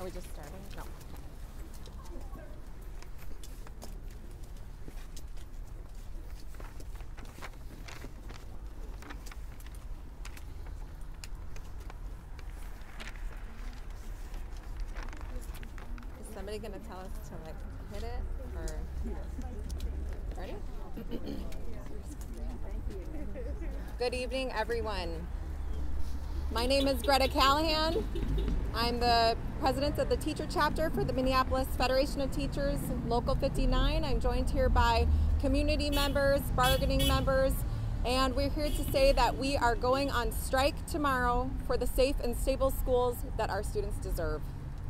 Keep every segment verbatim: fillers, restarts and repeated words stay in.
we just starting? No. Is somebody going to tell us to like hit it or ready? Good evening, everyone. My name is Greta Callahan. I'm the president of the teacher chapter for the Minneapolis Federation of Teachers, Local fifty-nine. I'm joined here by community members, bargaining members, and we're here to say that we are going on strike tomorrow for the safe and stable schools that our students deserve.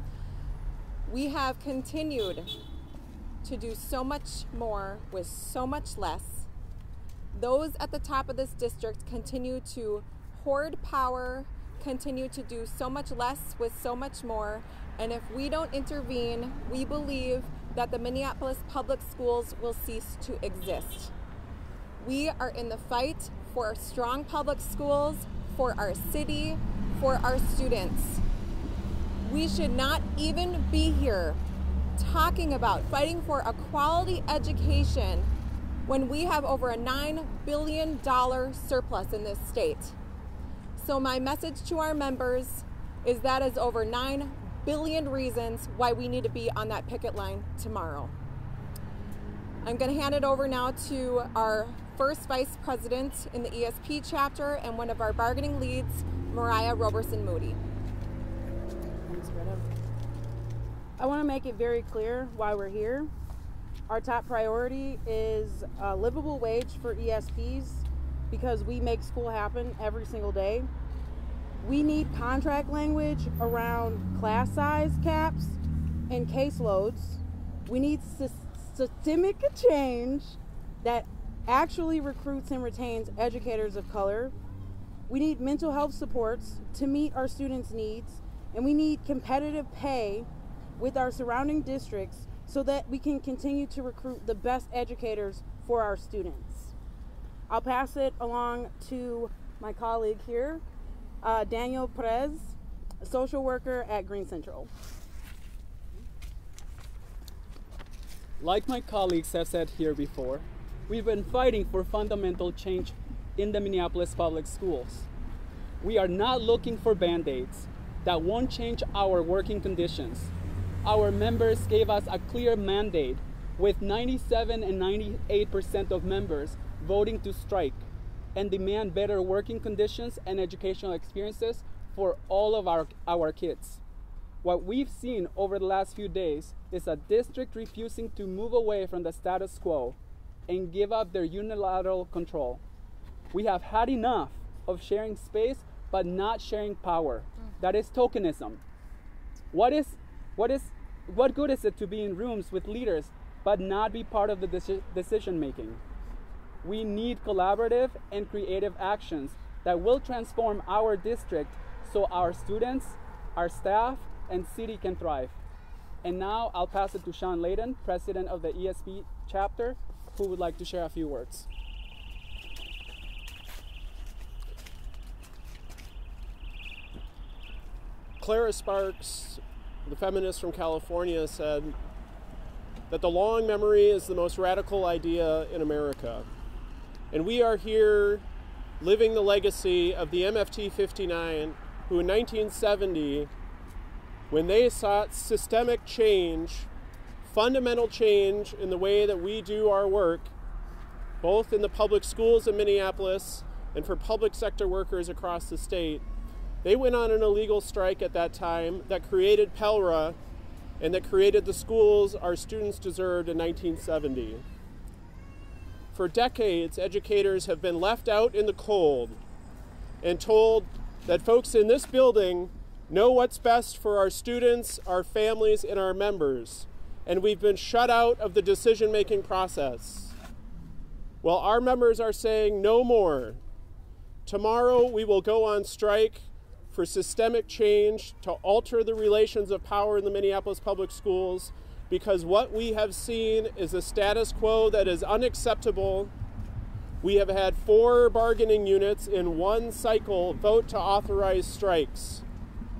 We have continued to do so much more with so much less. Those at the top of this district continue to hoard power, continue to do so much less with so much more, and if we don't intervene, we believe that the Minneapolis public schools will cease to exist. We are in the fight for strong public schools, for our city, for our students. We should not even be here talking about fighting for a quality education when we have over a nine billion dollar surplus in this state. So my message to our members is that is over nine billion reasons why we need to be on that picket line tomorrow. I'm going to hand it over now to our first vice president in the E S P chapter and one of our bargaining leads, Mariah Roberson Moody. Thanks, Greta. I want to make it very clear why we're here. Our top priority is a livable wage for E S Ps because we make school happen every single day. We need contract language around class size caps and caseloads. We need systemic change that actually recruits and retains educators of color. We need mental health supports to meet our students' needs, and we need competitive pay with our surrounding districts so that we can continue to recruit the best educators for our students. I'll pass it along to my colleague here, uh, Daniel Perez, a social worker at Green Central. Like my colleagues have said here before, we've been fighting for fundamental change in the Minneapolis public schools. We are not looking for band-aids that won't change our working conditions. Our members gave us a clear mandate with ninety-seven and ninety-eight percent of members voting to strike and demand better working conditions and educational experiences for all of our, our kids. What we've seen over the last few days is a district refusing to move away from the status quo and give up their unilateral control. We have had enough of sharing space but not sharing power. That is tokenism. What is, what is, what good is it to be in rooms with leaders but not be part of the deci- decision making? We need collaborative and creative actions that will transform our district so our students, our staff, and city can thrive. And now I'll pass it to Sean Layden, president of the E S P chapter, who would like to share a few words. Clara Sparks, the feminist from California, said that the long memory is the most radical idea in America. And we are here living the legacy of the M F T fifty-nine, who in nineteen seventy, when they sought systemic change, fundamental change in the way that we do our work, both in the public schools in Minneapolis and for public sector workers across the state, they went on an illegal strike at that time that created Pell-ra and that created the schools our students deserved in nineteen seventy. For decades, educators have been left out in the cold and told that folks in this building know what's best for our students, our families, and our members, and we've been shut out of the decision-making process. Well, our members are saying no more. Tomorrow we will go on strike for systemic change to alter the relations of power in the Minneapolis public schools, because what we have seen is a status quo that is unacceptable. We have had four bargaining units in one cycle vote to authorize strikes.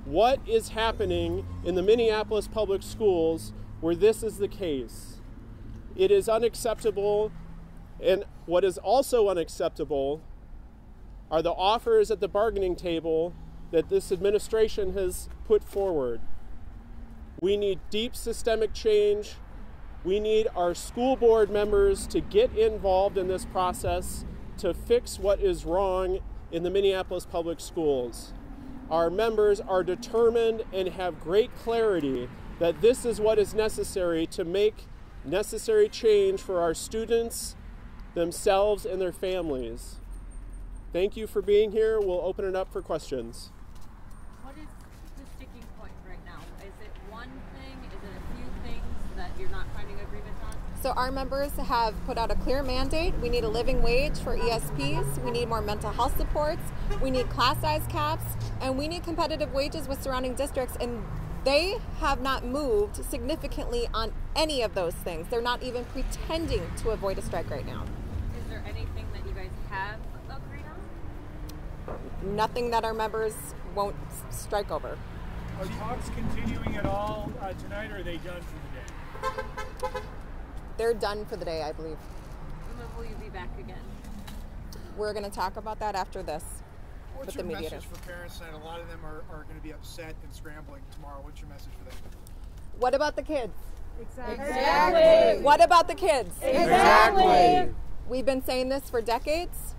what is happening in the Minneapolis public schools where this is the case. It is unacceptable, and what is also unacceptable are the offers at the bargaining table that this administration has put forward. We need deep systemic change. We need our school board members to get involved in this process to fix what is wrong in the Minneapolis public schools. Our members are determined and have great clarity that this is what is necessary to make necessary change for our students, themselves, and their families. Thank you for being here. We'll open it up for questions. What is the sticking point right now? Is it one thing? Is it a few things that you're not finding agreement on? So our members have put out a clear mandate. We need a living wage for E S Ps. We need more mental health supports. We need class size caps. And we need competitive wages with surrounding districts. And they have not moved significantly on any of those things. They're not even pretending to avoid a strike right now. Is there anything that you guys have agreed on? Nothing that our members won't strike over. Are talks continuing at all uh, tonight, or are they done for the day? They're done for the day, I believe. When will you be back again? We're going to talk about that after this. What's with your the mediator. message for parents tonight? A lot of them are, are going to be upset and scrambling tomorrow. What's your message for them? What about the kids? Exactly. What about the kids? Exactly. We've been saying this for decades.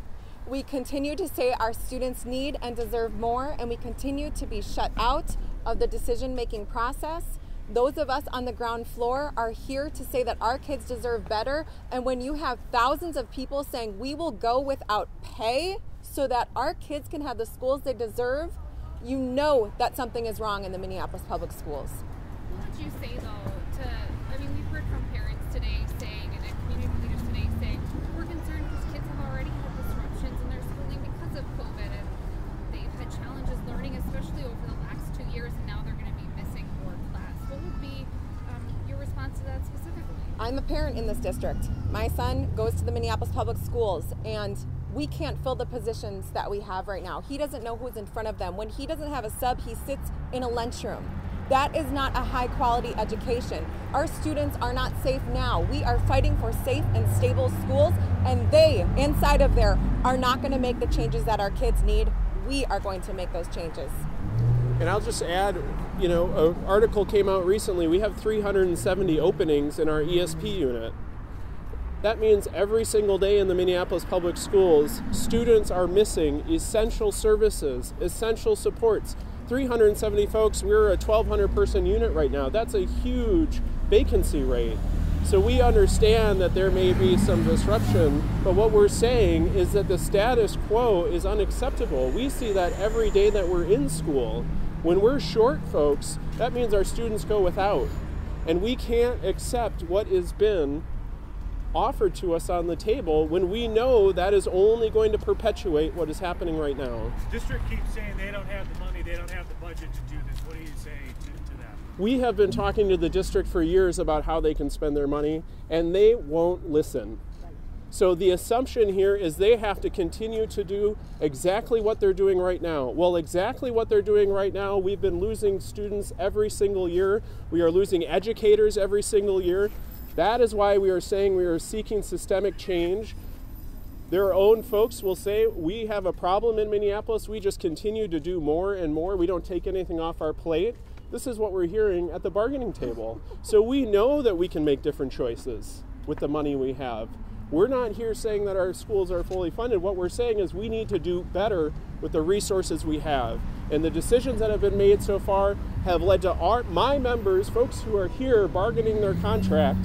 We continue to say our students need and deserve more, and we continue to be shut out of the decision-making process. Those of us on the ground floor are here to say that our kids deserve better, and when you have thousands of people saying we will go without pay so that our kids can have the schools they deserve, you know that something is wrong in the Minneapolis public schools. What would you say, though, to, I mean, we've heard from parents today saying, and community leaders today saying, we're concerned because kids have already had disruptions in their schooling because of COVID, and they've had challenges learning, especially over the last two years, and now they're going to be missing more class. What would be um, your response to that specifically? I'm a parent in this district. My son goes to the Minneapolis public schools, and we can't fill the positions that we have right now. He doesn't know who's in front of them. When he doesn't have a sub, he sits in a lunchroom. That is not a high quality education. Our students are not safe now. We are fighting for safe and stable schools, and they, inside of there, are not going to make the changes that our kids need. We are going to make those changes. And I'll just add, you know, an article came out recently. We have three hundred seventy openings in our E S P unit. That means every single day in the Minneapolis public schools, students are missing essential services, essential supports. three hundred seventy folks, we're a twelve hundred person unit right now. That's a huge vacancy rate. So we understand that there may be some disruption, but what we're saying is that the status quo is unacceptable. We see that every day that we're in school. When we're short folks, that means our students go without. And we can't accept what has been offered to us on the table when we know that is only going to perpetuate what is happening right now. The district keeps saying they don't have the money, they don't have the budget to do this. What do you say to, to that? We have been talking to the district for years about how they can spend their money, and they won't listen. So the assumption here is they have to continue to do exactly what they're doing right now. Well, exactly what they're doing right now, we've been losing students every single year. We are losing educators every single year. That is why we are saying we are seeking systemic change. Their own folks will say, we have a problem in Minneapolis. We just continue to do more and more. We don't take anything off our plate. This is what we're hearing at the bargaining table. So we know that we can make different choices with the money we have. We're not here saying that our schools are fully funded. What we're saying is we need to do better with the resources we have. And the decisions that have been made so far have led to our, my members, folks who are here bargaining their contract,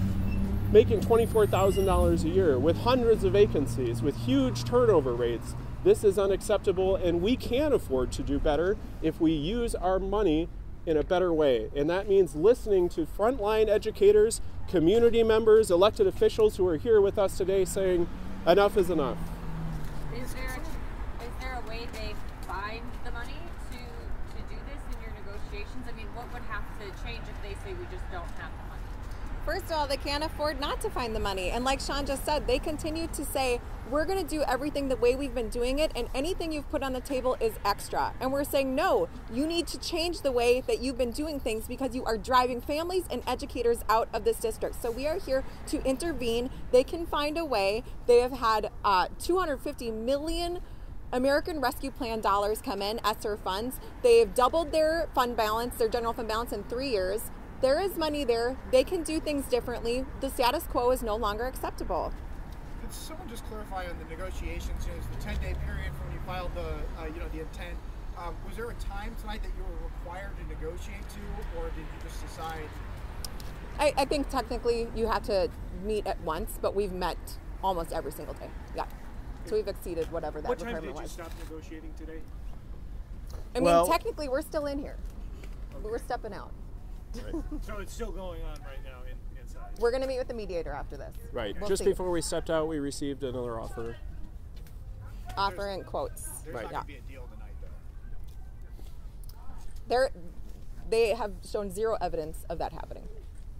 making twenty-four thousand dollars a year with hundreds of vacancies, with huge turnover rates. This is unacceptable, and we can afford to do better if we use our money in a better way. And that means listening to frontline educators, community members, elected officials who are here with us today saying, enough is enough. Is there a, is there a way they find the money to, to do this in your negotiations? I mean, what would have to change if they say we just don't have the money? First of all, they can't afford not to find the money. And like Sean just said, they continue to say, we're going to do everything the way we've been doing it, and anything you've put on the table is extra. And we're saying, no, you need to change the way that you've been doing things because you are driving families and educators out of this district. So we are here to intervene. They can find a way. They have had uh, two hundred fifty million American Rescue Plan dollars come in, ESSER funds. They've doubled their fund balance, their general fund balance in three years. There is money there. They can do things differently. The status quo is no longer acceptable. Could someone just clarify on the negotiations? You know, it's the ten-day period from when you filed the, uh, you know, the intent. Um, was there a time tonight that you were required to negotiate to, or did you just decide? I, I think technically you have to meet at once, but we've met almost every single day. Yeah. So we've exceeded whatever that What time requirement did you was. stop negotiating today? I mean, Well- technically we're still in here. But we're stepping out. So it's still going on right now in, inside. We're going to meet with the mediator after this. Right. We'll Just see. before we stepped out, we received another offer. Offer and quotes. There's Right. not Yeah. going to be a deal tonight, though. They're, they have shown zero evidence of that happening.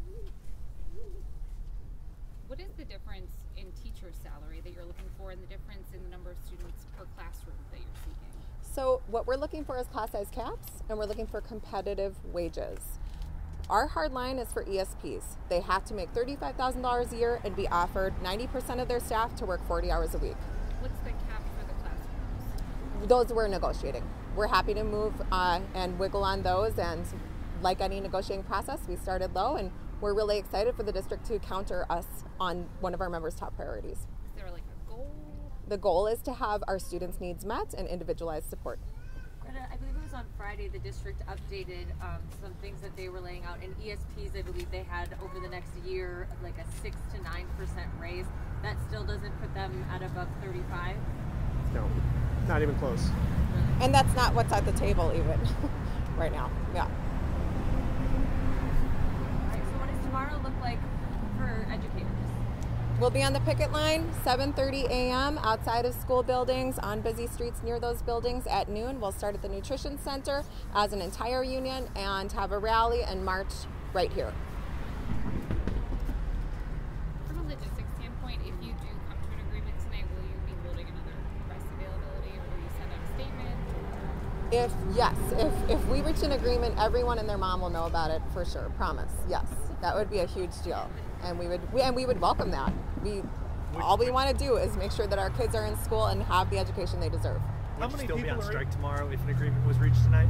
What is the difference in teacher salary that you're looking for and the difference in the number of students per classroom that you're seeking? So what we're looking for is class size caps, and we're looking for competitive wages. Our hard line is for E S Ps. They have to make thirty-five thousand dollars a year and be offered ninety percent of their staff to work forty hours a week. What's the cap for the classrooms? Those we're negotiating. We're happy to move uh, and wiggle on those, and like any negotiating process, we started low, and we're really excited for the district to counter us on one of our members' top priorities. Is there like a goal? The goal is to have our students' needs met and individualized support. Greta, I believe it was on Friday the district updated um, some things that they were laying out. In E S Ps, I believe they had over the next year like a six to nine percent raise. That still doesn't put them at above thirty-five. No, not even close. And that's not what's at the table even right now. Yeah. All right, so what does tomorrow look like for educators? We'll be on the picket line, seven thirty a m outside of school buildings, on busy streets near those buildings at noon. We'll start at the Nutrition Center as an entire union and have a rally and march right here. From a logistics standpoint, if you do come to an agreement tonight, will you be holding another press availability or will you send out a statement? If, yes, if, if we reach an agreement, everyone and their mom will know about it for sure, promise, yes. That would be a huge deal. And we would, we, and we would welcome that. We, all we want to do is make sure that our kids are in school and have the education they deserve. How Would you many still be people on are strike tomorrow if an agreement was reached tonight?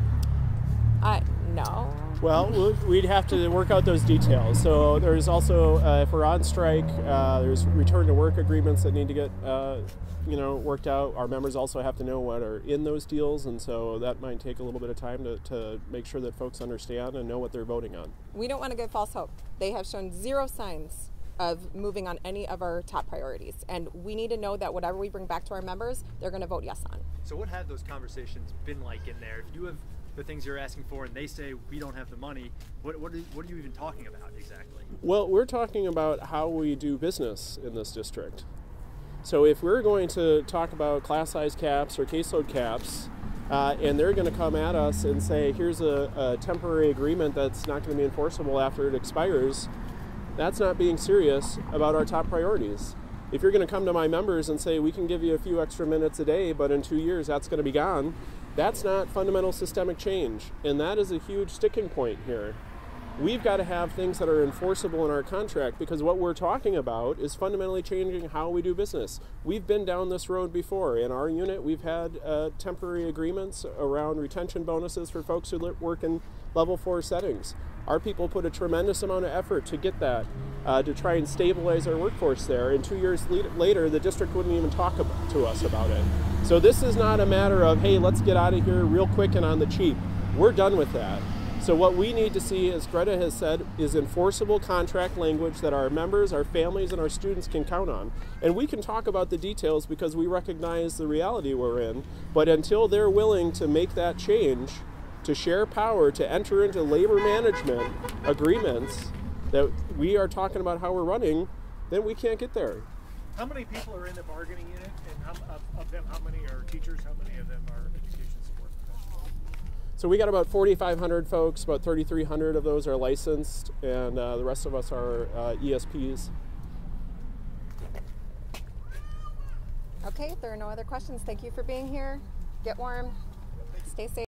Uh, no. Well, we'll- we'd have to work out those details. So there's also, uh, if we're on strike, uh, there's return to work agreements that need to get, uh, you know, worked out. Our members also have to know what are in those deals, and so that might take a little bit of time to, to make sure that folks understand and know what they're voting on. We don't want to give false hope. They have shown zero signs of moving on any of our top priorities. And we need to know that whatever we bring back to our members, they're going to vote yes on. So what have those conversations been like in there? If you have the things you're asking for and they say we don't have the money, what what, is, what are you even talking about exactly? Well, we're talking about how we do business in this district. So if we're going to talk about class size caps or caseload caps, uh, and they're going to come at us and say, here's a, a temporary agreement that's not going to be enforceable after it expires, that's not being serious about our top priorities. If you're going to come to my members and say, we can give you a few extra minutes a day, but in two years that's going to be gone, that's not fundamental systemic change. And that is a huge sticking point here. We've got to have things that are enforceable in our contract, because what we're talking about is fundamentally changing how we do business. We've been down this road before. In our unit, we've had uh, temporary agreements around retention bonuses for folks who work in level four settings. Our people put a tremendous amount of effort to get that, uh, to try and stabilize our workforce there. And two years le- later, the district wouldn't even talk about, to us about it. So this is not a matter of, hey, let's get out of here real quick and on the cheap. We're done with that. So what we need to see, as Greta has said, is enforceable contract language that our members, our families, and our students can count on. And we can talk about the details because we recognize the reality we're in. But until they're willing to make that change, to share power, to enter into labor management agreements that we are talking about how we're running, then we can't get there. How many people are in the bargaining unit, and how, of, of them, how many are teachers? How many of them are education support professionals? So we got about forty-five hundred folks, about thirty-three hundred of those are licensed, and uh, the rest of us are uh, E S Ps. Okay, if there are no other questions, thank you for being here. Get warm, stay safe.